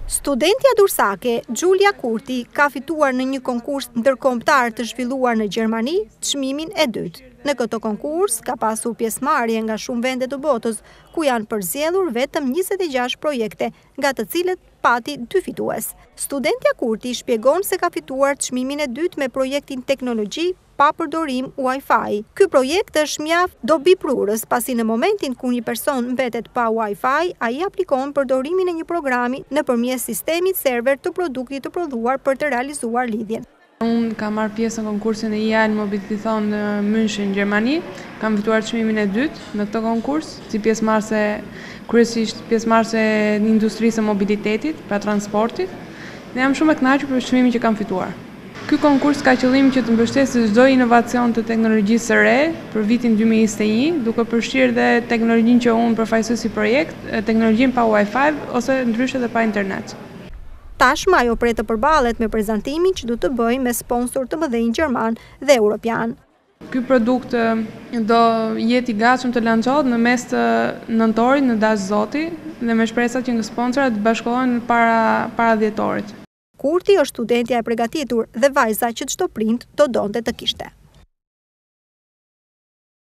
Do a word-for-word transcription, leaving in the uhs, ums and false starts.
Studentja dursake Giulia Kurti ka fituar në një konkurs ndërkombëtar të zhvilluar në Gjermani çmimin e dytë. Në këtë konkurs ka pasur pjesëmarrje nga shumë vende të botës, ku janë përzgjedhur vetëm njëzet e gjashtë projekte, nga të cilët pati dy fitues. Studentja Kurti shpjegon se ka fituar çmimin e dytë me projektin teknologji pa përdorim Wi-Fi. Ky projekt është mjaft dobiprurës, pasi në momentin kur një person mbetet pa Wi-Fi, ai aplikon përdorimin e një programi nëpërmjet sistemit server të produktit të prodhuar për të realizuar lidhjen. Unë kam marrë pjesë në konkursin e I A L Mobiliton në München, Gjermani. Kam fituar çmimin e dytë në këtë konkurs, si pjesëmarrëse, kryesisht pjesëmarrëse në industrisë së mobilitetit, pra transportit. Dhe jam shumë e kënaqur për çmimin që kam fituar. Ky konkurs ka qëllim që të mbështesë çdo inovacion të teknologjisë së re për vitin dy mijë e njëzet e një, duke përfshirë dhe teknologjinë që unë përfaqësoj si projekt, teknologjinë pa Wi-Fi ose ndryshe dhe pa internet. Tashmë ajo pret të përballet me prezantimin që do të bëjë me sponsor të mëdhenj gjerman dhe europian. Ky produkt do jetë i gatshëm të lançohet në mes të nëntorit në dash zoti dhe me shpresat që nga sponsorat të bashkohen para para dhjetorit. Kurti është studentja e përgatitur dhe vajza që çdo prind do donte të kishte.